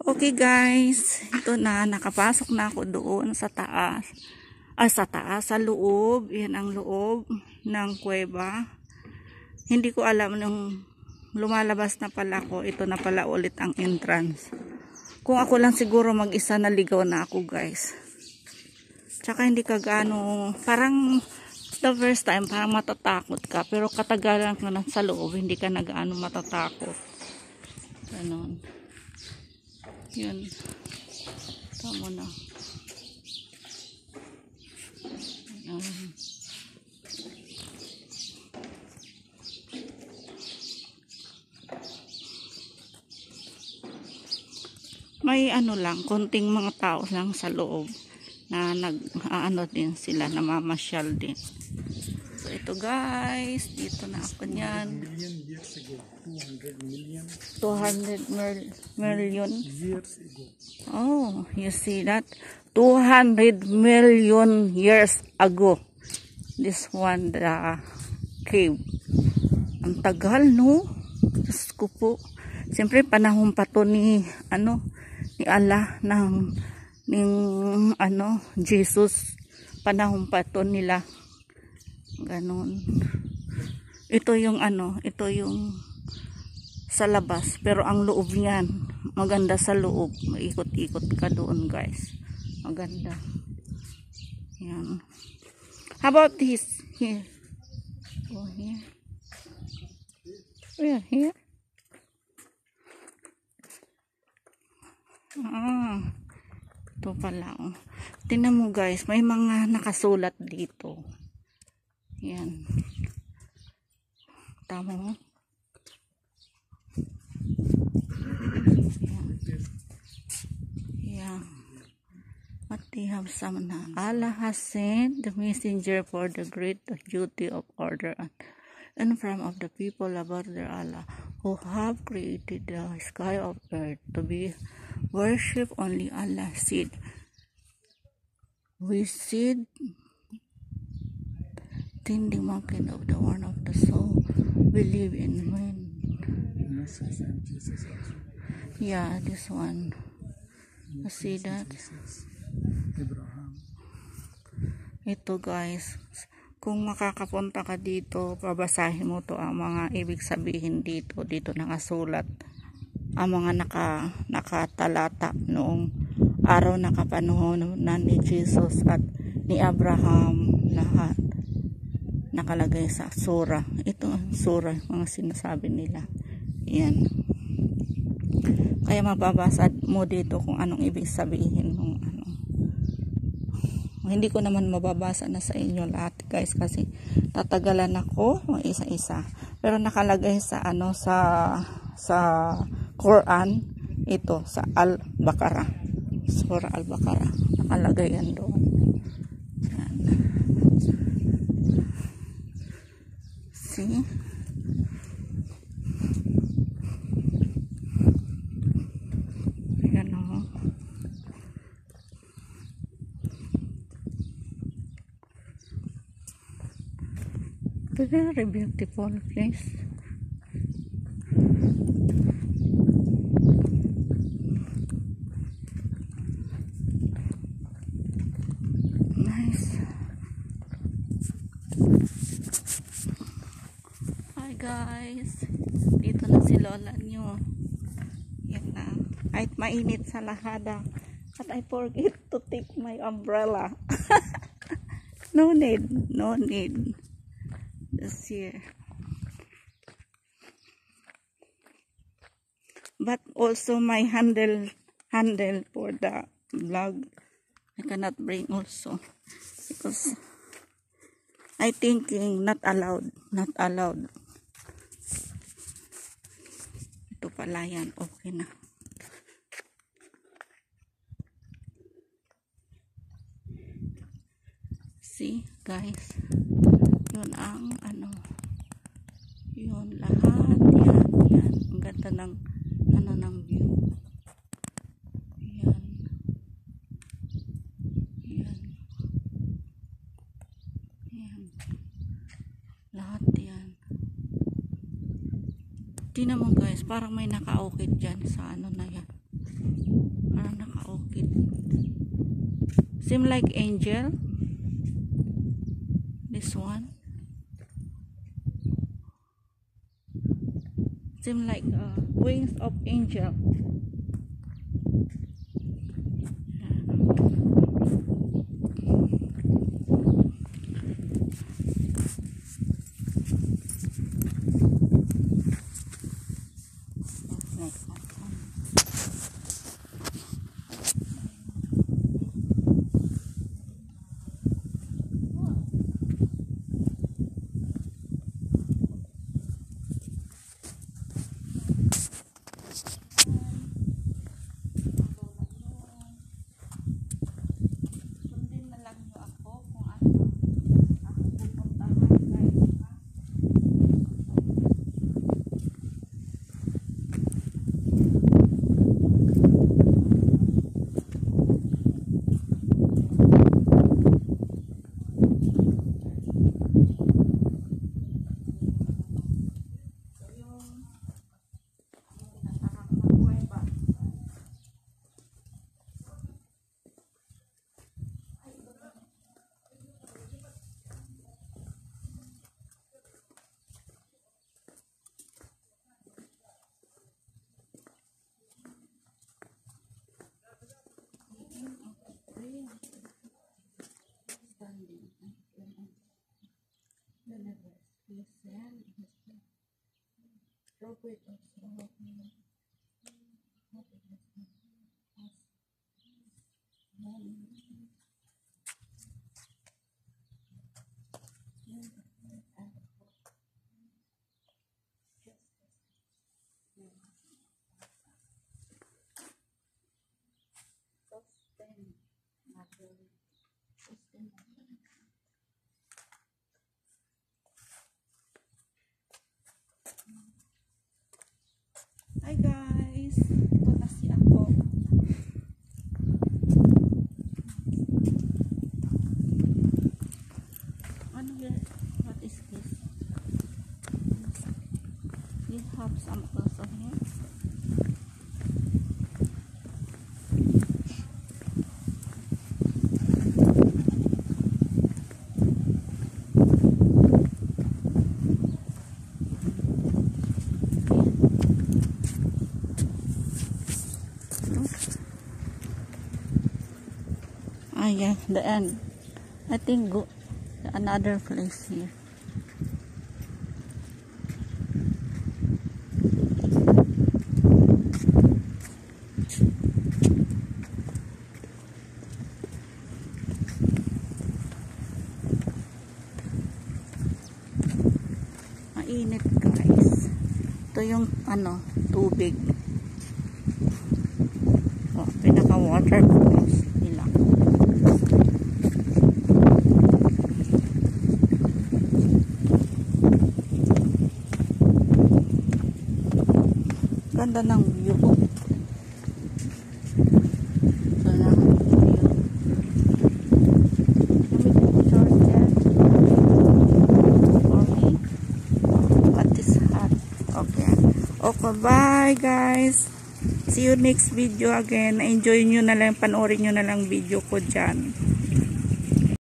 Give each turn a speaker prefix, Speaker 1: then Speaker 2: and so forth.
Speaker 1: Okay guys, ito na, nakapasok na ako doon sa taas. Sa loob. Yan ang loob ng kuweba. Hindi ko alam nung lumalabas na pala ako, ito na pala ulit ang entrance. Kung ako lang siguro mag-isa, naligaw na ako guys. Tsaka hindi ka gaano, parang the first time, parang matatakot ka. Pero katagalan ka na sa loob, hindi ka na gaano matatakot. Ganon. Yun. Tama na. Ayan. May ano lang, konting mga tao lang sa loob na nag-ano din sila, namamasyal din. So ito guys, dito na ako niyan. 200 million
Speaker 2: years ago.
Speaker 1: Oh, you see that? 200 million years ago. This one, the cave. Ang tagal, no? Diyos ko po. Siyempre, panahon pa to ni Allah ng Jesus. Panahon pa to nila. Ganon. Ito yung sa labas, pero ang loob niyan maganda. Sa loob maikot-ikot ka doon guys, maganda yan. How about this here? Oh, here. Here. Ito pala, oh. Tingnan mo guys, may mga nakasulat dito. Yan, tama mo. Yeah. What they have some na. Allah has sent the messenger for the great duty of order and from of the people about their Allah, who have created the sky of earth to be worshipped only. Allah said, we said in the mountain of the one of the soul we live in man. Yeah, this one. You see that? Ito guys, kung makakapunta ka dito, babasahin mo to ang mga ibig sabihin dito. Dito nakasulat ang mga nakatalata noong araw na kapanahon na ni Jesus at ni Abraham, lahat nakalagay sa surah. Ito ang surah, mga sinasabi nila. Yan. Kaya mababasa mo dito kung anong ibig sabihin ng ano. Hindi ko naman mababasa na sa inyo lahat guys, kasi tatagalan ako isa-isa. Pero nakalagay sa sa Quran, ito sa Al-Baqarah. Surah Al-Baqarah. Nakalagay yan doon. Yan. See? Very beautiful place. Nice. Hi guys. Dito na si Lola nyo. Yan na. Kahit mainit sa lahada. At I forget to take my umbrella. No need. No need. This here. But also my handle for the vlog I cannot bring also because I thinking not allowed. Ito pala yan, okay na. See guys, yun ang yun lahat yan ang ganda ng ng view. Yan lahat yan. Tingnan mo guys, parang may nakaukit dyan sa na yan. Seem like angel. This one. Seem like wings of angel. Hi guys, ito na si ako. Ano yan? What is this? We have some also here. Ah, yeah, the end. I think go another place here. Mainit guys. Ito yung ano, tubig. Oh, pinaka waterfalls nila. Ganda ng view. So na view. For me. What is hot? Okay. Okay, bye guys. See you next video again. Enjoy nyo na lang, panoorin nyo na lang video ko dyan.